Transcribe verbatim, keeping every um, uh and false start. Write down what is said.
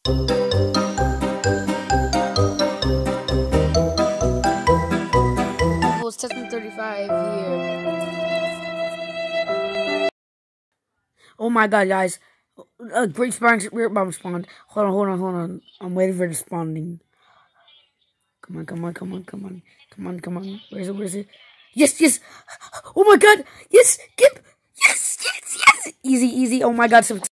Well, it's Testament thirty-five here. Oh my god, guys. A great spawn, weird bomb spawned. Hold on, hold on, hold on. I'm waiting for the spawning. Come on, come on, come on, come on. Come on, come on. Where is it, where is it? Yes, yes. Oh my god. Yes, Gip. Yes, yes, yes. Easy, easy. Oh my god.